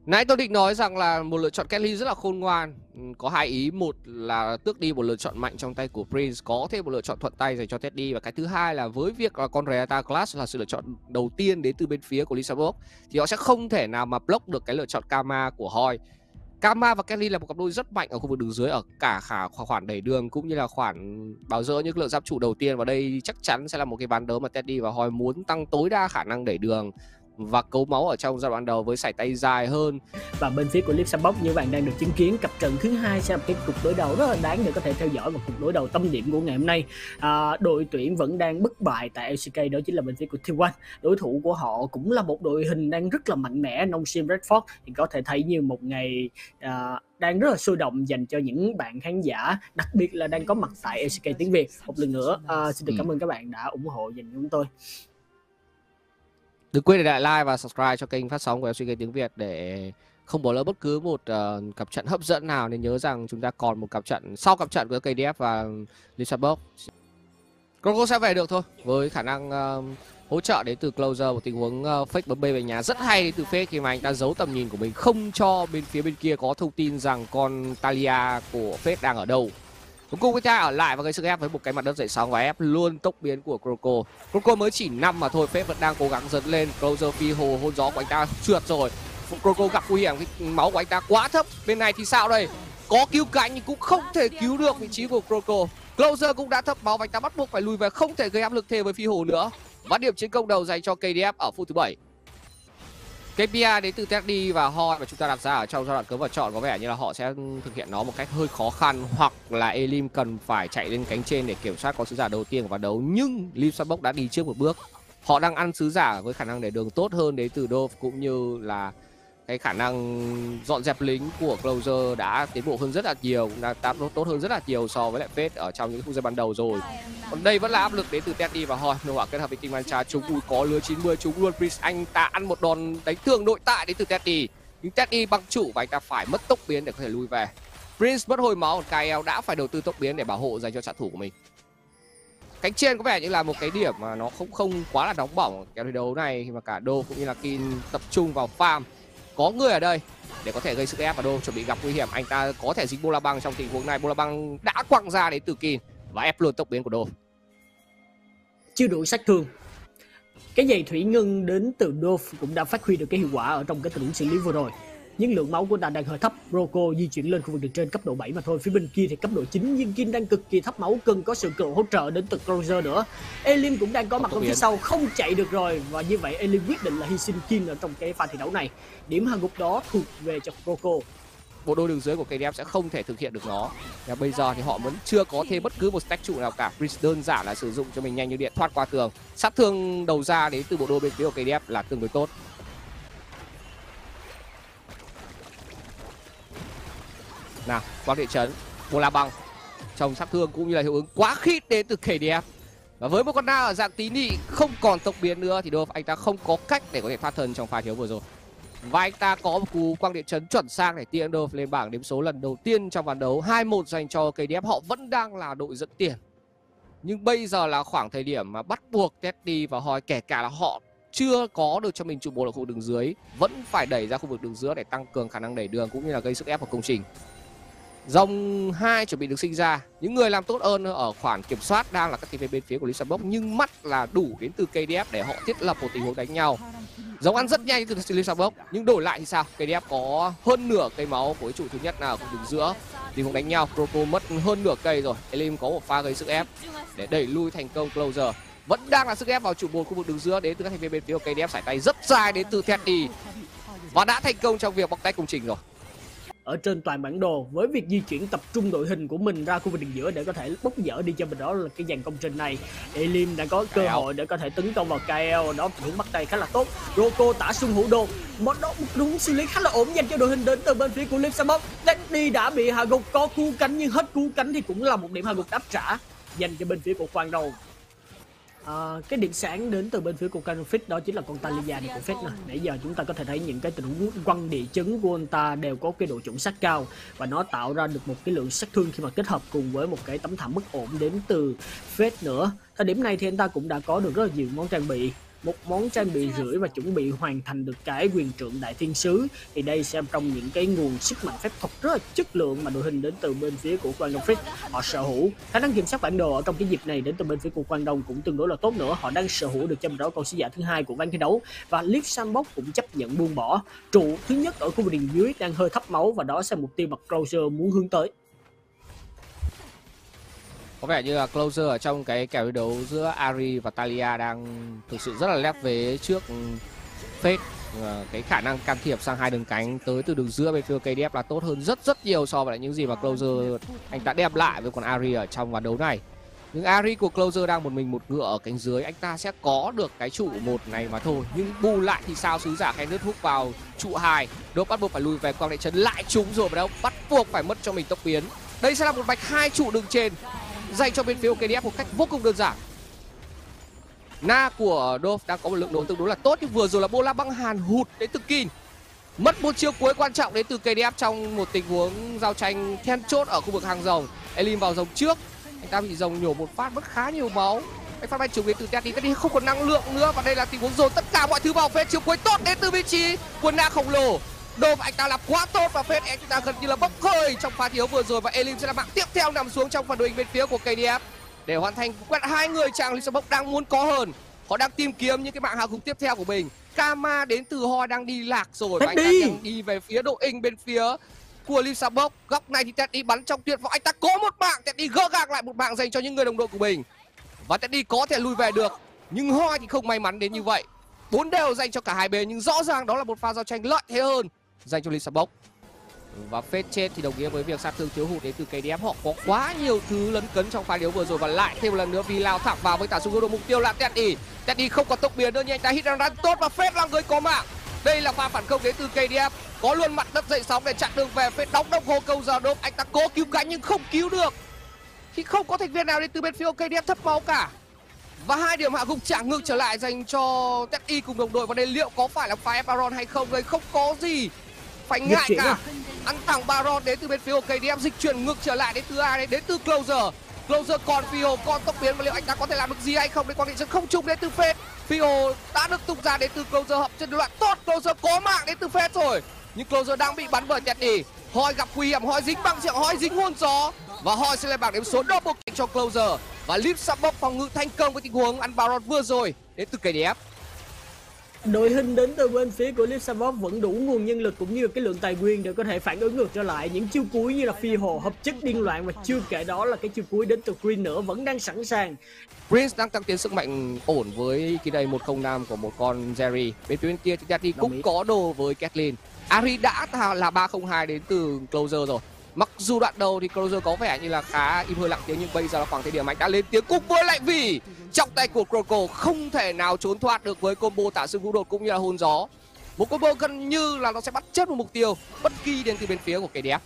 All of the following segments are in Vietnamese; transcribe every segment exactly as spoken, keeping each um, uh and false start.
Nãy tôi định nói rằng là một lựa chọn Kelly rất là khôn ngoan. Có hai ý, một là tước đi một lựa chọn mạnh trong tay của Prince, có thêm một lựa chọn thuận tay dành cho Teddy. Và cái thứ hai là với việc là con Reata Clash là sự lựa chọn đầu tiên đến từ bên phía của Lisabok, thì họ sẽ không thể nào mà block được cái lựa chọn Karma của Hoi. Karma và Kelly là một cặp đôi rất mạnh ở khu vực đường dưới, ở cả khả khoản đẩy đường cũng như là khoản bảo dỡ những lượng giáp trụ đầu tiên. Và đây chắc chắn sẽ là một cái ván đấu mà Teddy và Hoi muốn tăng tối đa khả năng đẩy đường và cấu máu ở trong giai đoạn đầu với sải tay dài hơn. Và bên phía của Lisabok như bạn đang được chứng kiến, cặp trận thứ hai sẽ là cái cuộc đối đầu rất là đáng để có thể theo dõi, và cuộc đối đầu tâm điểm của ngày hôm nay. À, đội tuyển vẫn đang bất bại tại lờ xê ca, đó chính là bên phía của T một. Đối thủ của họ cũng là một đội hình đang rất là mạnh mẽ, Nongshim Redford, thì có thể thấy như một ngày à, đang rất là sôi động dành cho những bạn khán giả, đặc biệt là đang có mặt tại lờ xê ca tiếng Việt. Một lần nữa à, xin được cảm ơn các bạn đã ủng hộ dành cho chúng tôi. Đừng quên để lại like và subscribe cho kênh phát sóng của lờ xê ca tiếng Việt để không bỏ lỡ bất cứ một uh, cặp trận hấp dẫn nào. Nên nhớ rằng chúng ta còn một cặp trận sau cặp trận với ca đê ép và Lisabok. Croco sẽ về được thôi, với khả năng uh, hỗ trợ đến từ Closer, một tình huống uh, fake bấm B về nhà rất hay đến từ Fake khi mà anh ta giấu tầm nhìn của mình, không cho bên phía bên kia có thông tin rằng con Talia của Fake đang ở đâu. Cuối cùng Vita ở lại và gây sức ép với một cái mặt đất dậy sóng và ép luôn tốc biến của Croco. Croco mới chỉ năm mà thôi, Fake vẫn đang cố gắng dấn lên. Closer phi hồ hôn gió của anh ta trượt rồi. Croco gặp nguy hiểm, cái máu của anh ta quá thấp. Bên này thì sao đây? Có cứu cánh nhưng cũng không thể cứu được vị trí của Croco. Closer cũng đã thấp máu và anh ta bắt buộc phải lùi về, không thể gây áp lực thêm với phi hồ nữa. Và điểm chiến công đầu dành cho ca đê ép ở phút thứ bảy. ca pê i đến từ Teddy và Hoi và chúng ta đặt ra ở trong giai đoạn cấm và chọn có vẻ như là họ sẽ thực hiện nó một cách hơi khó khăn, hoặc là Elim cần phải chạy lên cánh trên để kiểm soát con sứ giả đầu tiên của ván đấu. Nhưng Lisabok đã đi trước một bước. Họ đang ăn sứ giả với khả năng để đường tốt hơn đến từ Dove, cũng như là cái khả năng dọn dẹp lính của Closer đã tiến bộ hơn rất là nhiều, cũng đã tác tốt hơn rất là nhiều so với lại Fate ở trong những khung giờ ban đầu rồi. Còn đây vẫn là áp lực đến từ Teddy và Hoi. Nô quả kết hợp với King Mancha, chúng ui có lứa chín mươi, chúng luôn Prince. Anh ta ăn một đòn đánh thương nội tại đến từ Teddy, nhưng Teddy băng trụ và anh ta phải mất tốc biến để có thể lui về. Prince mất hồi máu, còn ca el đã phải đầu tư tốc biến để bảo hộ dành cho xạ thủ của mình. Cánh trên có vẻ như là một cái điểm mà nó không không quá là nóng bỏng cái thi đấu này, khi mà cả Đô cũng như là Kin tập trung vào farm. Có người ở đây để có thể gây sức ép, và Đô chuẩn bị gặp nguy hiểm. Anh ta có thể dính bola băng trong tình huống này. Bola băng đã quăng ra đến từ Kin và ép luôn tốc biến của Đô. Chưa đủ sát thương. Cái giày thủy ngân đến từ Dove cũng đã phát huy được cái hiệu quả ở trong cái tình huống xử lý vừa rồi. Nhưng lượng máu của ta đang hơi thấp. Croco di chuyển lên khu vực đường trên cấp độ bảy mà thôi. Phía bên kia thì cấp độ chín, nhưng Kin đang cực kỳ thấp máu, cần có sự hỗ trợ đến từ Closer nữa. Elim cũng đang có mặt ở phía sau, không chạy được rồi, và như vậy Elim quyết định là hy sinh Kin ở trong cái pha thi đấu này. Điểm hạ gục đó thuộc về cho Croco. Bộ đôi đường dưới của ca đê ép sẽ không thể thực hiện được nó. Và bây giờ thì họ vẫn chưa có thêm bất cứ một stack trụ nào cả. Prince đơn giản là sử dụng cho mình nhanh như điện thoát qua tường. Sát thương đầu ra đến từ bộ đôi bên phía của ca đê ép là tương đối tốt. Nào, quang địa chấn, bola băng trong sát thương cũng như là hiệu ứng quá khít đến từ ca đê ép. Và với một con Na ở dạng tí nị không còn tốc biến nữa thì Dove anh ta không có cách để có thể thoát thân trong pha thiếu vừa rồi. Và anh ta có một cú quang điện chấn chuẩn xác để tia Dove lên bảng điểm số lần đầu tiên trong ván đấu. Hai một dành cho ca đê ép, họ vẫn đang là đội dẫn tiền. Nhưng bây giờ là khoảng thời điểm mà bắt buộc Teddy và Hoi, kể cả là họ chưa có được cho mình trụ bột ở khu vực đường dưới, vẫn phải đẩy ra khu vực đường giữa để tăng cường khả năng đẩy đường cũng như là gây sức ép vào công trình. Dòng hai chuẩn bị được sinh ra. Những người làm tốt hơn ở khoản kiểm soát đang là các team bên phía của Lisabok, nhưng mắt là đủ đến từ ca đê ép để họ thiết lập một tình huống đánh nhau. Dòng ăn rất nhanh từ Lisabok, nhưng đổi lại thì sao? ca đê ép có hơn nửa cây máu của cái trụ thứ nhất nào của đường giữa. Tình huống đánh nhau, Croco mất hơn nửa cây rồi. Elim có một pha gây sức ép để đẩy lui thành công Closer. Vẫn đang là sức ép vào trụ bột khu vực đường giữa đến từ các thành viên bên phía của ca đê ép, sải tay rất dài đến từ Teddy và đã thành công trong việc bóc tách công trình rồi. Ở trên toàn bản đồ, với việc di chuyển tập trung đội hình của mình ra khu vực đường giữa để có thể bốc dỡ đi cho mình đó là cái dàn công trình này. Elim đã có cơ hội để có thể tấn công vào ca el, đó tình huống bắt tay khá là tốt. Croco tả xung hữu đồ, một đó một đúng xử lý khá là ổn dành cho đội hình đến từ bên phía của Lisabok. Teddy đã bị hạ gục, có cú cánh nhưng hết cú cánh thì cũng là một điểm hạ gục đáp trả dành cho bên phía của Quang Đầu. À, cái điểm sáng đến từ bên phía của Canofit đó chính là con Talia này của Fate nè. Nãy giờ chúng ta có thể thấy những cái tình huống quăng địa chấn của anh ta đều có cái độ chuẩn xác cao, và nó tạo ra được một cái lượng sát thương khi mà kết hợp cùng với một cái tấm thảm bất ổn đến từ Fate nữa. Thời điểm này thì anh ta cũng đã có được rất là nhiều món trang bị. một món trang bị rưỡi và chuẩn bị hoàn thành được cái quyền trượng đại thiên sứ, thì đây sẽ trong những cái nguồn sức mạnh phép thuật rất là chất lượng mà đội hình đến từ bên phía của Quang Đông Freak họ sở hữu. Khả năng kiểm soát bản đồ ở trong cái dịp này đến từ bên phía của Quang Đông cũng tương đối là tốt nữa. Họ đang sở hữu được cho mình đó con sứ giả thứ hai của ván thi đấu, và Leaf Sandbox cũng chấp nhận buông bỏ trụ thứ nhất ở khu vực đường dưới đang hơi thấp máu, và đó sẽ là mục tiêu mà Closer muốn hướng tới. Có vẻ như là Closer ở trong cái kèo thi đấu giữa Ahri và Taliyah đang thực sự rất là lép vế trước Fate. Cái khả năng can thiệp sang hai đường cánh tới từ đường giữa bên phía ca đê ép là tốt hơn rất rất nhiều so với những gì mà Closer anh ta đem lại với con Ahri ở trong ván đấu này. Nhưng Ahri của Closer đang một mình một ngựa ở cánh dưới, anh ta sẽ có được cái trụ một này mà thôi. Nhưng bù lại thì sao, sứ giả Khaenric hút vào trụ hai, Đốp bắt buộc phải lùi về quang đại trấn lại trúng rồi, và đâu bắt buộc phải mất cho mình tốc biến. Đây sẽ là một vạch hai trụ đường trên dành cho bên phía ca đê ép một cách vô cùng đơn giản. Na của Dove đang có một lượng độ tương đối là tốt, nhưng vừa rồi là bola băng hàn hụt đến từ Kin. Mất một chiêu cuối quan trọng đến từ ca đê ép trong một tình huống giao tranh then chốt ở khu vực hàng rồng. Elim vào rồng trước, anh ta bị rồng nhổ một phát mất khá nhiều máu. Anh phát bay trúng đến từ Teddy, Teddy không còn năng lượng nữa, và đây là tình huống dồn tất cả mọi thứ vào Fate. Chiêu cuối tốt đến từ vị trí của Na khổng lồ. Dove anh ta làm quá tốt, và Fate anh ta gần như là bốc hơi trong pha thiếu vừa rồi, và Elim sẽ là mạng tiếp theo nằm xuống trong phần đội hình bên phía của ca đê ép để hoàn thành quét hai người. Chàng Lisabok đang muốn có hơn, họ đang tìm kiếm những cái mạng hạ gục tiếp theo của mình. Kama đến từ Hoi đang đi lạc rồi, và anh ta đang đi về phía đội hình bên phía của Lisabok. Góc này thì Teddy bắn trong tuyệt vọng, anh ta có một mạng, Teddy gỡ gạc lại một mạng dành cho những người đồng đội của mình, và Teddy có thể lùi về được, nhưng Hoi thì không may mắn đến như vậy. Bốn đều dành cho cả hai bên, nhưng rõ ràng đó là một pha giao tranh lợi thế hơn dành cho Lisabok. Và Fate chết thì đồng nghĩa với việc sát thương thiếu hụt đến từ ca đê ép. Họ có quá nhiều thứ lấn cấn trong pha đấu vừa rồi, và lại thêm một lần nữa vì lao thẳng vào với tả súng gỗ. Mục tiêu là Teddy. Teddy không có tốc biến nữa, nhưng anh ta hit and run tốt, và Fate là người có mạng. Đây là pha phản công đến từ ca đê ép, có luôn mặt đất dậy sóng để chặn đường về. Fate đóng độc hô câu giờ Đốp, anh ta cố cứu cánh nhưng không cứu được, khi không có thành viên nào đến từ bên phía ca đê ép thấp máu cả. Và hai điểm hạ gục trả ngược trở lại dành cho Teddy cùng đồng đội. Và đây liệu có phải là pha Baron hay không? Đây không có gì phải ngại cả. Ăn thẳng Baron đến từ bên phía của ca đê ép, dịch chuyển ngược trở lại đến từ ai đấy, đến từ Closer. Closer còn Fio, còn tốc biến, và liệu anh ta có thể làm được gì hay không? Đây, quan hệ không trùng đến từ Fate. Fio đã được tung ra đến từ Closer, hợp chân đoạn tốt. Closer có mạng đến từ Fate rồi, nhưng Closer đang bị bắn bởi Teddy. Hoi gặp nguy hiểm, Hoi dính băng rượu, Hoi dính hôn gió, và Hoi sẽ lên bảng điểm số double kill cho Closer. Và Leaf Sandbox phòng ngự thành công với tình huống ăn Baron vừa rồi đến từ ca đê ép. Đội hình đến từ bên phía của Leaf Sandbox vẫn đủ nguồn nhân lực cũng như cái lượng tài nguyên để có thể phản ứng ngược trở lại những chiêu cuối như là phi hồ, hợp chất điên loạn, và chưa kể đó là cái chiêu cuối đến từ Green nữa vẫn đang sẵn sàng. Prince đang tăng tiến sức mạnh ổn với cái đây một không năm của một con Jerry. Bên phía bên kia thì Teddy cũng có đồ với Kathleen. Ahri đã là ba không hai đến từ Closer rồi. Mặc dù đoạn đầu thì Closer có vẻ như là khá im hơi lặng tiếng, nhưng bây giờ là khoảng thời điểm anh đã lên tiếng cùng với lại vì trong tay của Croco không thể nào trốn thoát được với combo tả sương vũ đột cũng như là hôn gió. Một combo gần như là nó sẽ bắt chết một mục tiêu bất kỳ đến từ bên phía của ca đê ép.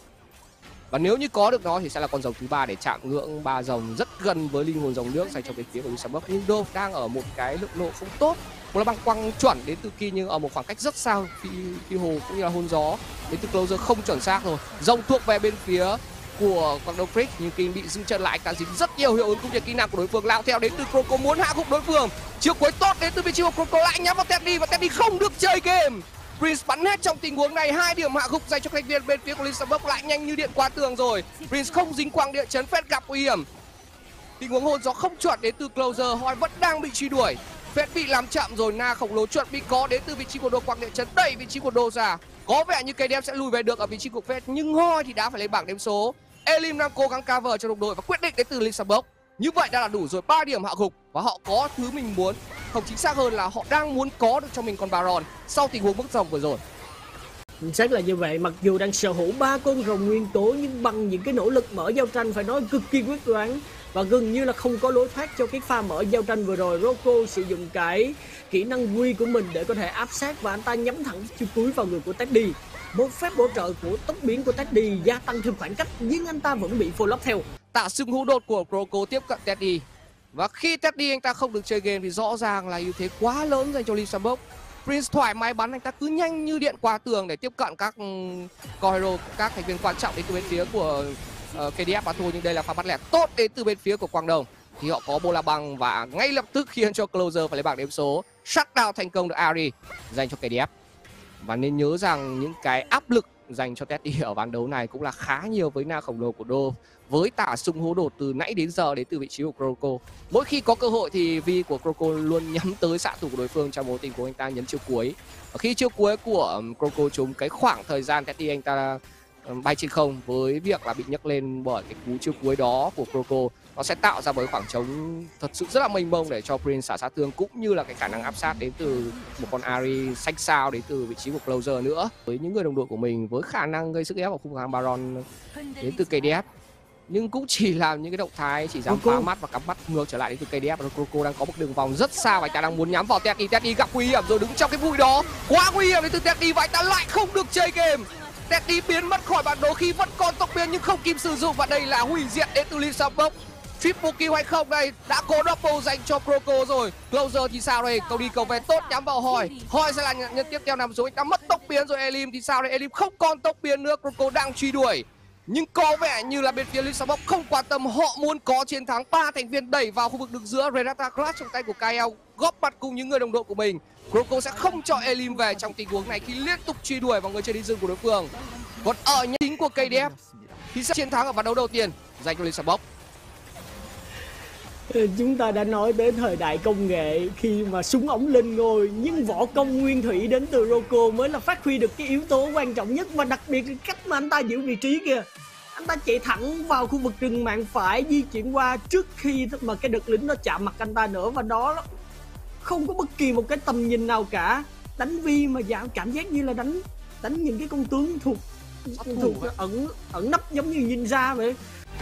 Và nếu như có được nó thì sẽ là con rồng thứ ba để chạm ngưỡng ba rồng rất gần với linh hồn rồng nước dành cho bên phía của Lisabok. Nhưng Dove đang ở một cái lượng độ không tốt. Một là băng quăng chuẩn đến từ Ki, nhưng ở một khoảng cách rất xa phi, phi hồ cũng như là hôn gió đến từ Closer không chuẩn xác rồi. Rồng thuộc về bên phía của Quang Đông Freak, nhưng Ki bị giữ chân lại, cả dính rất nhiều hiệu ứng cũng như kỹ năng của đối phương. Lao theo đến từ Croco muốn hạ gục đối phương. Chiêu cuối tốt đến từ vị trí của Croco lại nhắm vào Teddy, và Teddy không được chơi game. Prince bắn hết trong tình huống này, hai điểm hạ gục dành cho thành viên bên phía của Lisabok, lại nhanh như điện qua tường rồi. Prince không dính quang địa chấn, Fate gặp nguy hiểm. Tình huống hôn gió không chuẩn đến từ Closer, Hoi vẫn đang bị truy đuổi. Fate bị làm chậm rồi, Na khổng lồ chuẩn bị có đến từ vị trí của Đô quang địa chấn, đẩy vị trí của Đô ra. Có vẻ như ca đê ép sẽ lùi về được ở vị trí của Fate, nhưng Hoi thì đã phải lấy bảng điểm số. Elim đang cố gắng cover cho đồng đội và quyết định đến từ Lisabok. Như vậy đã là đủ rồi, ba điểm hạ gục và họ có thứ mình muốn. Không, chính xác hơn là họ đang muốn có được cho mình con Baron sau tình huống bước rồng vừa rồi. Chính xác là như vậy, mặc dù đang sở hữu ba con rồng nguyên tố, nhưng bằng những cái nỗ lực mở giao tranh phải nói cực kỳ quyết đoán và gần như là không có lối thoát cho cái pha mở giao tranh vừa rồi. Rocco sử dụng cái kỹ năng quy của mình để có thể áp sát và anh ta nhắm thẳng chiêu cuối vào người của Teddy. Một phép bổ trợ của tốc biến của Teddy gia tăng thêm khoảng cách, nhưng anh ta vẫn bị follow theo. Tạ sưng hú đột của Croco tiếp cận Teddy, và khi Teddy anh ta không được chơi game thì rõ ràng là ưu thế quá lớn dành cho Lisabok. Prince thoải mái bắn, anh ta cứ nhanh như điện qua tường để tiếp cận các core hero, các thành viên quan trọng đến từ bên phía của uh, ca đê ép mà thôi. Nhưng đây là pha bắt lẻ tốt đến từ bên phía của Quang Đông, thì họ có bola băng và ngay lập tức khiến cho Closer phải lấy bảng điểm số. shutdown thành công được Ari dành cho ca đê ép. Và nên nhớ rằng những cái áp lực dành cho Teddy ở ván đấu này cũng là khá nhiều với na khổng lồ của Đô. Với tả sung hố đột từ nãy đến giờ đến từ vị trí của Croco. Mỗi khi có cơ hội thì Vi của Croco luôn nhắm tới xạ thủ của đối phương trong mối tình của anh ta nhấn chiêu cuối. Và khi chiêu cuối của Croco trúng, cái khoảng thời gian Teddy anh ta bay trên không với việc là bị nhấc lên bởi cái cú chiêu cuối đó của Croco, nó sẽ tạo ra với khoảng trống thật sự rất là mênh mông để cho Prince xả sát thương, cũng như là cái khả năng áp sát đến từ một con Ari xanh sao đến từ vị trí của Closer nữa. Với những người đồng đội của mình với khả năng gây sức ép ở khu vực hàng Baron đến từ ca đê ép, nhưng cũng chỉ làm những cái động thái chỉ dám phá mắt và cắm mắt ngược trở lại đến từ ca đê ép. Và Croco đang có một đường vòng rất xa và anh ta đang muốn nhắm vào Teddy. Teddy gặp nguy hiểm rồi, đứng trong cái bụi đó quá nguy hiểm đến từ Teddy và anh ta lại không được chơi game. Teddy biến mất khỏi bản đồ khi vẫn còn tốc biến nhưng không kịp sử dụng, và đây là hủy diệt đến từ Lisabok. Triple kill hay không đây? Đã có double dành cho Croco rồi. Closer thì sao đây? Cầu đi cầu về tốt nhắm vào Hoi. Hoi sẽ là nhân tiếp theo nằm xuống, anh ta mất tốc biến rồi. Elim thì sao đây? Elim không còn tốc biến nữa. Croco đang truy đuổi. Nhưng có vẻ như là bên phía Lisabok không quan tâm, họ muốn có chiến thắng. Ba thành viên đẩy vào khu vực đường giữa. Renata Clutch trong tay của Kael góp mặt cùng những người đồng đội của mình. Croco sẽ không cho Elim về trong tình huống này khi liên tục truy đuổi vào người chơi đi rừng của đối phương. Còn ở nhà chính của ca đê ép thì sẽ chiến thắng ở ván đấu đầu tiên dành cho Lisabok. Chúng ta đã nói đến thời đại công nghệ khi mà súng ống lên ngôi, nhưng võ công nguyên thủy đến từ Roco mới là phát huy được cái yếu tố quan trọng nhất, và đặc biệt là cách mà anh ta giữ vị trí kìa. Anh ta chạy thẳng vào khu vực rừng mạn phải, di chuyển qua trước khi mà cái đợt lính nó chạm mặt anh ta nữa, và đó không có bất kỳ một cái tầm nhìn nào cả. Đánh Vi mà giảm cảm giác như là đánh đánh những cái con tướng thuộc thuộc ẩn ẩn nấp giống như ninja vậy.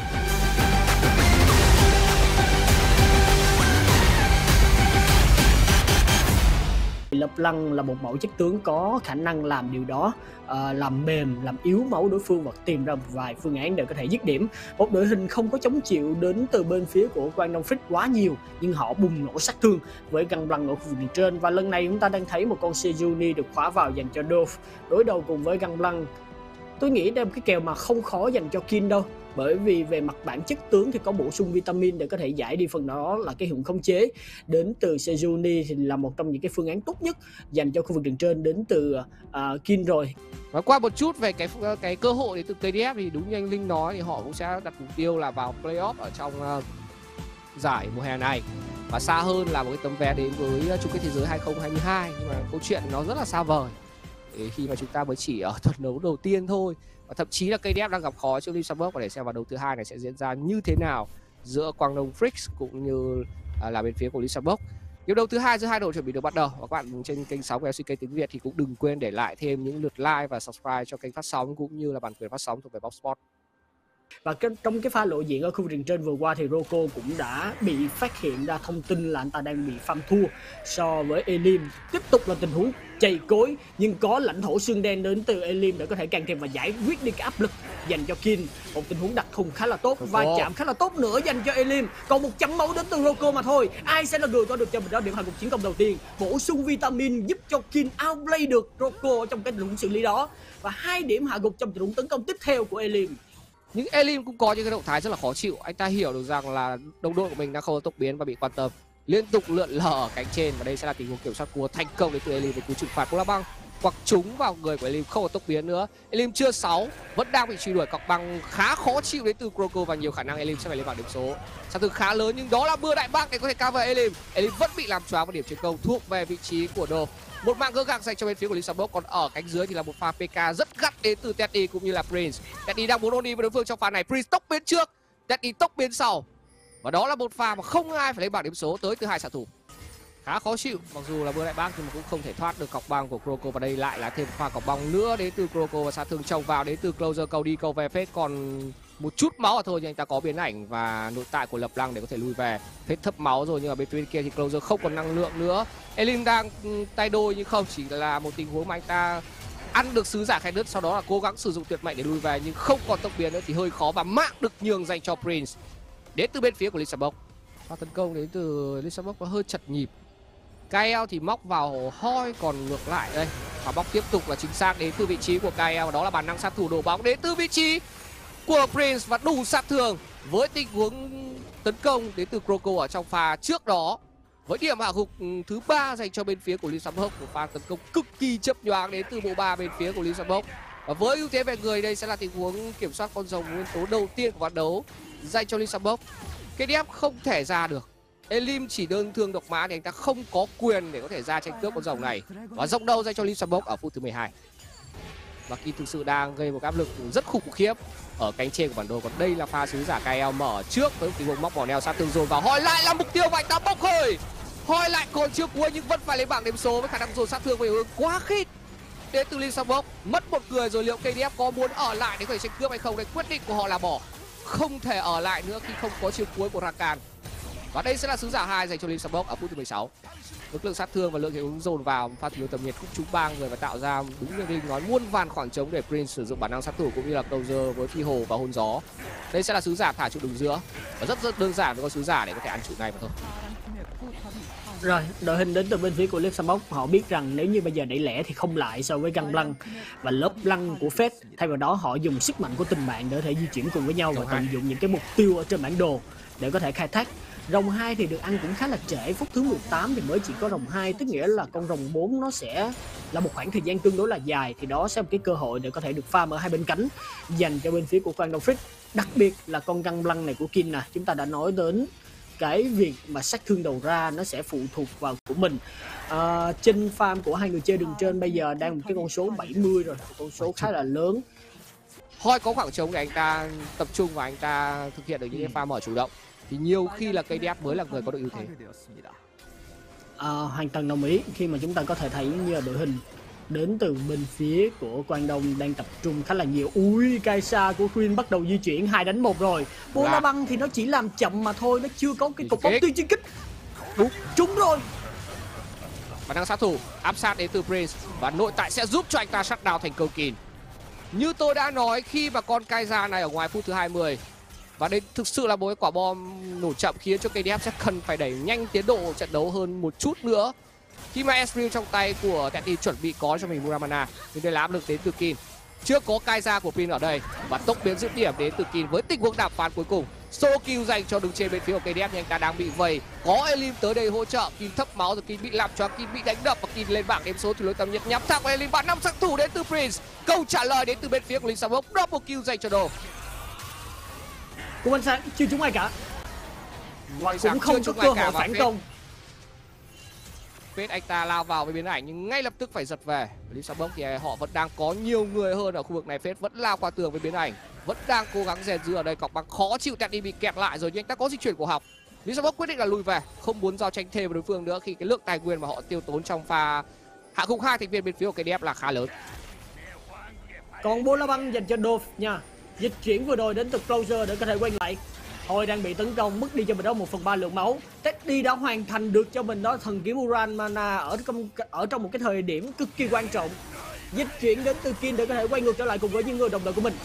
Lập Lăng là một mẫu chất tướng có khả năng làm điều đó, à, làm mềm, làm yếu máu đối phương và tìm ra một vài phương án để có thể dứt điểm. Một đội hình không có chống chịu đến từ bên phía của Quang Đông Frick quá nhiều, nhưng họ bùng nổ sát thương với Găng Blanc ở khu vực trên. Và lần này chúng ta đang thấy một con Sejuani được khóa vào dành cho Dove đối đầu cùng với Găng Blanc. Tôi nghĩ đây là một cái kèo mà không khó dành cho Kin đâu, bởi vì về mặt bản chất tướng thì có bổ sung vitamin để có thể giải đi phần đó là cái hiệu khống chế đến từ Sejuani, thì là một trong những cái phương án tốt nhất dành cho khu vực đường trên đến từ uh, Kin rồi. Và qua một chút về cái cái cơ hội đến từ ca đê ép thì đúng như anh Linh nói thì họ cũng sẽ đặt mục tiêu là vào playoff ở trong uh, giải mùa hè này, và xa hơn là một cái tấm vé đến với chung kết thế giới hai không hai hai, nhưng mà câu chuyện nó rất là xa vời khi mà chúng ta mới chỉ ở trận đấu đầu tiên thôi. Và thậm chí là ca đê ép đang gặp khó trước Lisabok, và để xem vào đấu thứ hai này sẽ diễn ra như thế nào giữa Quang Đông Frick cũng như à, là bên phía của Lisabok. Hiệp đấu thứ hai giữa hai đội chuẩn bị được bắt đầu. Và các bạn trên kênh sóng của lờ xê ca tiếng Việt thì cũng đừng quên để lại thêm những lượt like và subscribe cho kênh phát sóng cũng như là bản quyền phát sóng thuộc về Box Sport. Và cái, trong cái pha lộ diện ở khu vực đường trên vừa qua thì Roco cũng đã bị phát hiện ra thông tin là anh ta đang bị phăm thua so với Elim. Tiếp tục là tình huống chày cối, nhưng có lãnh thổ xương đen đến từ Elim để có thể can thiệp và giải quyết đi cái áp lực dành cho Kin. Một tình huống đặc thùng khá là tốt, va chạm khá là tốt nữa dành cho Elim. Còn một chấm máu đến từ Roco mà thôi. Ai sẽ là người có được cho mình đó điểm hạ gục chiến công đầu tiên, bổ sung vitamin giúp cho Kin outplay được Roco trong cái tình huống xử lý đó, và hai điểm hạ gục trong tình huống tấn công tiếp theo của Elim. Nhưng Elim cũng có những cái động thái rất là khó chịu. Anh ta hiểu được rằng là đồng đội của mình đang không có tốc biến và bị quan tâm, liên tục lượn lờ ở cánh trên, và đây sẽ là tình huống kiểm soát cua thành công đến từ Elim với cú trừng phạt Bola băng quặc trúng vào người của Elim, không có tốc biến nữa. Elim chưa sáu, vẫn đang bị truy đuổi, cọc băng khá khó chịu đến từ Croco và nhiều khả năng Elim sẽ phải lên bảng điểm số. Sát thương khá lớn nhưng đó là mưa đại bác để có thể cover Elim. Elim vẫn bị làm choáng vào điểm chiến công thuộc về vị trí của Dove. Một mạng gỡ gạc dành cho bên phía của Lisabok, còn ở cánh dưới thì là một pha pê ca rất gắt đến từ Teddy cũng như là Prince. Teddy đang muốn ôn đi với đối phương trong pha này, Prince tốc biến trước, Teddy tốc biến sau. Và đó là một pha mà không ai phải lấy bảng điểm số tới từ hai xạ thủ. Khá khó chịu, mặc dù là mưa đại bác nhưng mà cũng không thể thoát được cọc băng của Croco, và đây lại là thêm pha cọc băng nữa đến từ Croco và sát thương trồng vào đến từ Closer, cầu đi cầu về phết còn một chút máu mà thôi, nhưng anh ta có biến ảnh và nội tại của Lập Lăng để có thể lui về. Phết thấp máu rồi nhưng mà bên phía kia thì Closer không còn năng lượng nữa. Elim đang tay đôi nhưng không, chỉ là một tình huống mà anh ta ăn được sứ giả khai đứt, sau đó là cố gắng sử dụng tuyệt mệnh để lui về nhưng không còn tốc biến nữa thì hơi khó, và mạng được nhường dành cho Prince đến từ bên phía của Lisabok. Pha tấn công đến từ Lisabok có hơi chật nhịp. Kael thì móc vào Hoi, còn ngược lại đây và bóc tiếp tục là chính xác đến từ vị trí của Kael, và đó là bản năng sát thủ đổ bóng đến từ vị trí của Prince và đủ sát thương với tình huống tấn công đến từ Croco ở trong pha trước đó. Với điểm hạ gục thứ ba dành cho bên phía của Limsabok, một pha tấn công cực kỳ chớp nhoáng đến từ bộ ba bên phía của Limsabok. Và với ưu thế về người, đây sẽ là tình huống kiểm soát con rồng nguyên tố đầu tiên của ván đấu dành cho Limsabok. ca đê ép không thể ra được. Elim chỉ đơn thương độc mã thì anh ta không có quyền để có thể ra tranh cướp con rồng này. Và rộng đầu dành cho Limsabok ở phút thứ mười hai. Và Kin thực sự đang gây một áp lực rất khủng khiếp ở cánh trên của bản đồ. Còn đây là pha sứ giả ca eo mở trước với một tình huống móc bỏ neo sát thương dồn vào. Hỏi lại là mục tiêu và anh ta bốc hơi. Hỏi lại còn chưa cuối nhưng vẫn phải lấy bảng điểm số với khả năng dồn sát thương về hướng quá khít đến từ Limsabok. Mất một người rồi, liệu ca đê ép có muốn ở lại để có thể tranh cướp hay không? Đây quyết định của họ là bỏ, không thể ở lại nữa khi không có chiêu cuối của Rakan. Và đây sẽ là sứ giả hai dành cho Limsabok ở phút thứ mười sáu. Mức lượng sát thương và lượng hiệu ứng dồn vào pha thiếu tầm nhiệt cũng trúng ba người và tạo ra đúng như Đinh nói muôn vàn khoảng trống để Prince sử dụng bản năng sát thủ cũng như là closer với phi hồ và hôn gió. Đây sẽ là sứ giả thả trụ đường giữa và rất rất đơn giản với con sứ giả để có thể ăn trụ này mà thôi. Rồi, đội hình đến từ bên phía của Limsabok, họ biết rằng nếu như bây giờ đẩy lẻ thì không lại so với găng lăng và lớp lăng của Fate. Thay vào đó họ dùng sức mạnh của tình bạn để có thể di chuyển cùng với nhau và tận dụng những cái mục tiêu ở trên bản đồ để có thể khai thác. Rồng hai thì được ăn cũng khá là trễ, phút thứ mười tám thì mới chỉ có rồng hai, tức nghĩa là con rồng bốn nó sẽ là một khoảng thời gian tương đối là dài, thì đó sẽ là một cái cơ hội để có thể được farm ở hai bên cánh dành cho bên phía của Quang Đông Frick. Đặc biệt là con găng lăng này của Kin nè, chúng ta đã nói đến cái việc mà sát thương đầu ra nó sẽ phụ thuộc vào của mình. À, trên farm của hai người chơi đường trên bây giờ đang một cái con số bảy mươi rồi, một con số khá là lớn. Hoi có khoảng trống để anh ta tập trung và anh ta thực hiện được những cái pha mở chủ động, thì nhiều khi là ca đê ép mới là người có được ưu thế. À, hoàn toàn đồng ý khi mà chúng ta có thể thấy như là đội hình đến từ bên phía của Quang Đông đang tập trung khá là nhiều. Ui, Kaisa của Queen bắt đầu di chuyển hai đánh một rồi. Bô la băng thì nó chỉ làm chậm mà thôi, nó chưa có cái cục bóng tuyên chiến kích. Đúng, trúng rồi. Bản năng sát thủ áp sát đến từ Prince và nội tại sẽ giúp cho anh ta shut down thành công Kin. Như tôi đã nói, khi mà con Kaisa này ở ngoài phút thứ hai mươi và đây thực sự là một cái quả bom nổ chậm khiến cho ca đê ép sẽ cần phải đẩy nhanh tiến độ trận đấu hơn một chút nữa. Khi mà Ezreal trong tay của Teddy chuẩn bị có cho mình Muramana, nhưng đây là áp lực đến từ Kin. Chưa có Kaisa của Pin ở đây và tốc biến dứt điểm đến từ Kin với tình huống đàm phán cuối cùng. Solo kill dành cho đường trên bên phía của ca đê ép nhưng anh ta đang bị vây. Có Elim tới đây hỗ trợ, Kin thấp máu rồi Kin bị làm cho Kin bị đánh đập và Kin lên bảng điểm số từ lối tầm nhiệt nhắm thẳng vào Elim. Bạn năm sát thủ đến từ Prince. Câu trả lời đến từ bên phía của Limsabok, double kill dành cho Đồ. Cũng ánh sáng chưa trúng ai cả. Và cũng không có cơ hội phản công. Fate anh ta lao vào với biến ảnh nhưng ngay lập tức phải giật về. Limsabok thì họ vẫn đang có nhiều người hơn ở khu vực này. Fate vẫn lao qua tường với biến ảnh, vẫn đang cố gắng rèn giữ ở đây. Cọc băng khó chịu, Teddy bị kẹt lại rồi nhưng anh ta có di chuyển của học. Limsabok quyết định là lùi về, không muốn giao tranh thêm với đối phương nữa khi cái lượng tài nguyên mà họ tiêu tốn trong pha hạ gục hai thành viên bên phía của ca đê ép là khá lớn. Còn bô la băng dành cho Dove nha. Dịch chuyển vừa rồi đến từ closer để có thể quay lại. Thôi đang bị tấn công, mất đi cho mình đó một phần ba lượng máu. Teddy đã hoàn thành được cho mình đó thần kiếm Uran Mana ở trong ở trong một cái thời điểm cực kỳ quan trọng. Dịch chuyển đến từ Kin để có thể quay ngược trở lại cùng với những người đồng đội của mình.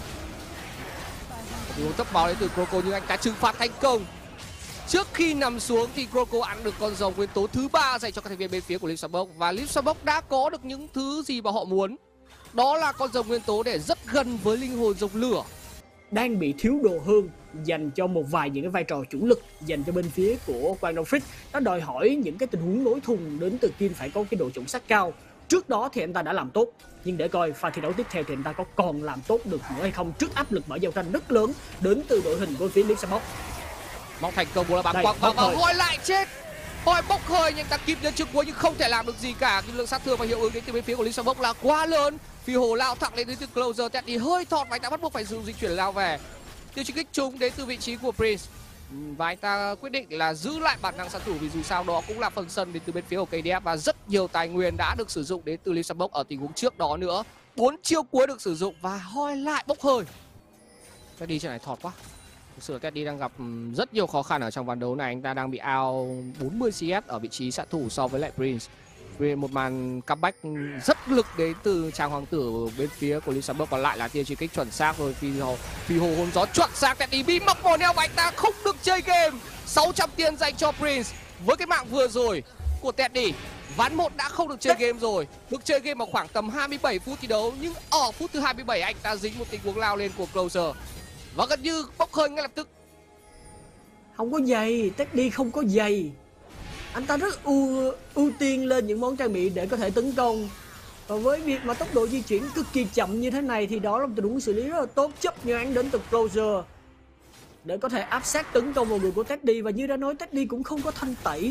Một tốc máu đến từ Croco nhưng anh ta trừng phạt thành công. Trước khi nằm xuống thì Croco ăn được con rồng nguyên tố thứ ba dành cho các thành viên bên phía của Limsabok và Limsabok đã có được những thứ gì mà họ muốn. Đó là con rồng nguyên tố để rất gần với linh hồn rồng lửa. Đang bị thiếu đồ hơn dành cho một vài những cái vai trò chủ lực dành cho bên phía của Quang Đông Frick. Nó đòi hỏi những cái tình huống nối thùng đến từ Kin phải có cái độ chuẩn xác cao. Trước đó thì anh ta đã làm tốt, nhưng để coi pha thi đấu tiếp theo thì anh ta có còn làm tốt được nữa hay không trước áp lực mở giao tranh rất lớn đến từ đội hình của phía Limsabok. Mong thành công, bố là bắn quăng và Hoi lại chết. Hoi bốc hơi nhưng anh ta kịp đến trước cuối nhưng không thể làm được gì cả. Cái lượng sát thương và hiệu ứng đến từ bên phía của Limsabok là quá lớn. Phi hồ lao thẳng lên đến từ closer, Teddy hơi thọt và anh ta bắt buộc phải dùng di chuyển lao về. Tiêu chí kích trúng đến từ vị trí của Prince và anh ta quyết định là giữ lại bản năng sát thủ vì dù sao đó cũng là phần sân đến từ bên phía của ca đê ép và rất nhiều tài nguyên đã được sử dụng đến từ Limsabok ở tình huống trước đó nữa. Bốn chiêu cuối được sử dụng và Hoi lại bốc hơi. Teddy trận này thọt quá. Thực sự Teddy đang gặp rất nhiều khó khăn ở trong ván đấu này. Anh ta đang bị out bốn mươi xê ét ở vị trí sát thủ so với lại Prince. Một màn comeback rất lực đến từ Tràng Hoàng tử bên phía của Limsabok và lại là tia truy kích chuẩn xác rồi. Phi hồ, phi hồ hôn gió chuẩn xác. Teddy bị móc mồ neo và anh ta không được chơi game. sáu trăm tiền dành cho Prince. Với cái mạng vừa rồi của Teddy, ván một đã không được chơi game rồi. Được chơi game ở khoảng tầm hai mươi bảy phút thi đấu nhưng ở phút thứ hai mươi bảy anh ta dính một tình huống lao lên của closer và gần như bốc hơi ngay lập tức. Không có giày, Teddy không có giày. anh ta rất ưu ưu tiên lên những món trang bị để có thể tấn công. Và với việc mà tốc độ di chuyển cực kỳ chậm như thế này thì đó là một tình huống xử lý rất là tốt, chấp nhoáng đến từ Closer để có thể áp sát tấn công vào người của Teddy. Và như đã nói, Teddy cũng không có thanh tẩy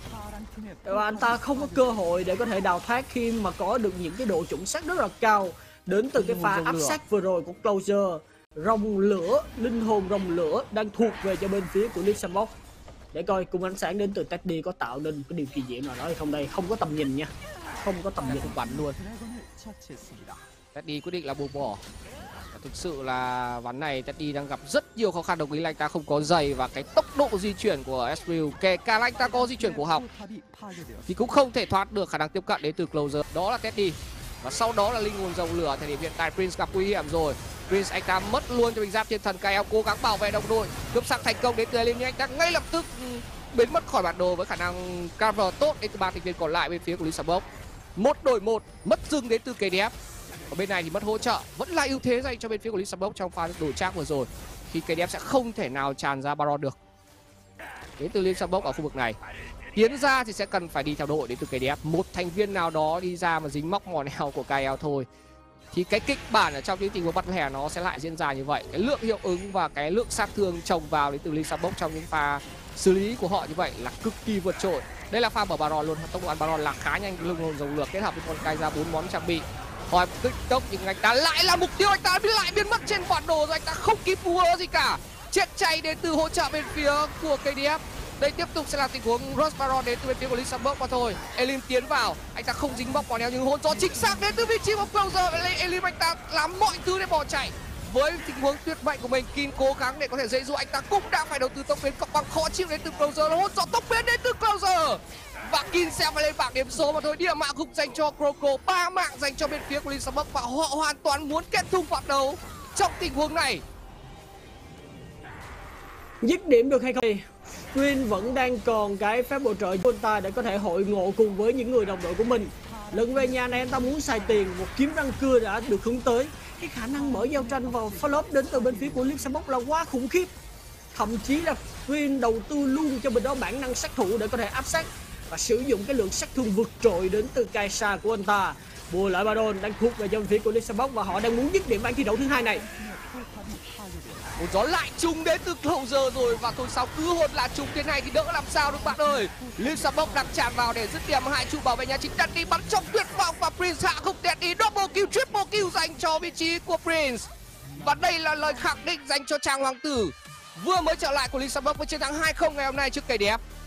và anh ta không có cơ hội để có thể đào thoát khi mà có được những cái độ chuẩn xác rất là cao đến từ cái pha áp sát vừa rồi của Closer. Rồng lửa, linh hồn rồng lửa đang thuộc về cho bên phía của Lee Sandbox. Để coi cùng ánh sáng đến từ Teddy có tạo nên cái điều kỳ diệu nào đó hay không đây. Không có tầm nhìn nha, không có tầm nhìn. Không bắn luôn. Teddy quyết định là buông bỏ. Và thực sự là ván này Teddy đang gặp rất nhiều khó khăn, đồng ý là anh ta không có giày và cái tốc độ di chuyển của Ezreal, kể cả là anh ta có di chuyển của học thì cũng không thể thoát được khả năng tiếp cận đến từ Closer. Đó là Teddy. Và sau đó là linh hồn rồng lửa. Thời điểm hiện tại Prince gặp nguy hiểm rồi. Prince anh ta mất luôn cho mình giáp thiên thần. ca lờ cố gắng bảo vệ đồng đội, cướp sắc thành công đến từ Elin nhưng anh ta ngay lập tức biến mất khỏi bản đồ với khả năng cover tốt đến từ ba thành viên còn lại bên phía của Lee Sandbox. Một đổi một, mất dừng đến từ ca đê ép. Ở bên này thì mất hỗ trợ, vẫn là ưu thế dành cho bên phía của Lee Sandbox trong pha đổi trác vừa rồi, khi ca đê ép sẽ không thể nào tràn ra Baron được. Đến từ Lee Sandbox ở khu vực này tiến ra thì sẽ cần phải đi theo đội đến từ ca đê ép. Một thành viên nào đó đi ra mà dính móc mòn eo của ca lờ thôi thì cái kịch bản ở trong những tình huống bắt lẻ nó sẽ lại diễn ra như vậy. Cái lượng hiệu ứng và cái lượng sát thương chồng vào đến từ Lee Sandbox trong những pha xử lý của họ như vậy là cực kỳ vượt trội. Đây là pha mở Baron luôn, tốc độ ăn Baron là khá nhanh, linh hồn rồng lửa kết hợp với con cay ra bốn món trang bị. Hỏi kích tốc nhưng anh ta lại là mục tiêu, anh ta lại biến mất trên bản đồ rồi, anh ta không kịp búa gì cả. Chết chay đến từ hỗ trợ bên phía của ca đê ép. Đây tiếp tục sẽ là tình huống Rush Baron đến từ bên phía của Lee Sandbox mà thôi. Elim tiến vào, anh ta không dính bóc vào neo nhưng hôn gió chính xác đến từ vị trí của Closer. Elim anh ta làm mọi thứ để bỏ chạy. Với tình huống tuyệt vọng của mình, Kin cố gắng để có thể dễ dụ, anh ta cũng đã phải đầu tư tốc biến cộng bằng khó chịu đến từ Closer. Hôn gió tốc biến đến từ Closer và Kin sẽ phải lên bảng điểm số mà thôi. Điểm mạng gục dành cho Croco, ba mạng dành cho bên phía của Lee Sandbox và họ hoàn toàn muốn kết thúc trận đấu trong tình huống này. Dứt điểm được hay không? Green vẫn đang còn cái phép bổ trợ của anh ta để có thể hội ngộ cùng với những người đồng đội của mình. Lần về nhà này anh ta muốn xài tiền, một kiếm răng cưa đã được hướng tới. Cái khả năng mở giao tranh vào follow up đến từ bên phía của Lee Sandbox là quá khủng khiếp. Thậm chí là Green đầu tư luôn cho bên đó bản năng sát thủ để có thể áp sát và sử dụng cái lượng sát thương vượt trội đến từ Kai'Sa của anh ta. Bùa lại Baron đang thuộc về cho bên phía của Lee Sandbox và họ đang muốn dứt điểm ván thi đấu thứ hai này. Một gió lại trúng đến từ Closer rồi và thôi sao cứ hôn là trúng thế này thì đỡ làm sao được bạn ơi. Lee Sandbox đang tràn vào để dứt điểm hai trụ bảo vệ nhà chính. Teddy bắn trong tuyệt vọng và Prince hạ gục Teddy. Double kill, triple kill dành cho vị trí của Prince. Và đây là lời khẳng định dành cho chàng hoàng tử vừa mới trở lại của Lee Sandbox với chiến thắng hai không ngày hôm nay trước ca đê ép.